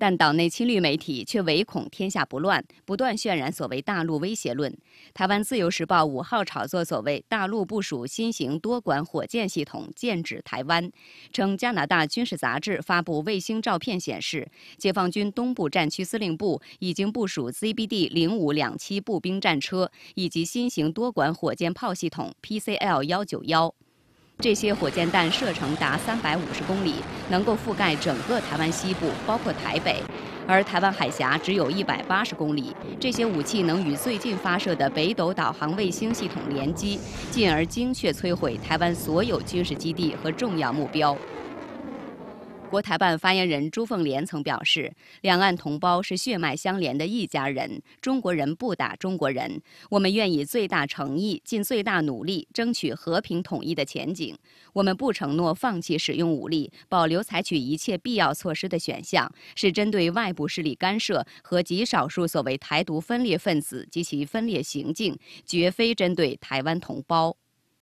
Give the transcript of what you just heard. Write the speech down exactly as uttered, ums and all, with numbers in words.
但岛内亲绿媒体却唯恐天下不乱，不断渲染所谓大陆威胁论。台湾自由时报五号炒作所谓大陆部署新型多管火箭系统剑指台湾，称加拿大军事杂志发布卫星照片显示，解放军东部战区司令部已经部署 Z B D 零五两栖步兵战车以及新型多管火箭炮系统 P C L 一九一。这些火箭弹射程达三百五十公里，能够覆盖整个台湾西部，包括台北。而台湾海峡只有一百八十公里，这些武器能与最近发射的北斗导航卫星系统联机，进而精确摧毁台湾所有军事基地和重要目标。国台办发言人朱凤莲曾表示，两岸同胞是血脉相连的一家人，中国人不打中国人。我们愿以最大诚意、尽最大努力，争取和平统一的前景。我们不承诺放弃使用武力，保留采取一切必要措施的选项，是针对外部势力干涉和极少数所谓台独分裂分子及其分裂行径，绝非针对台湾同胞。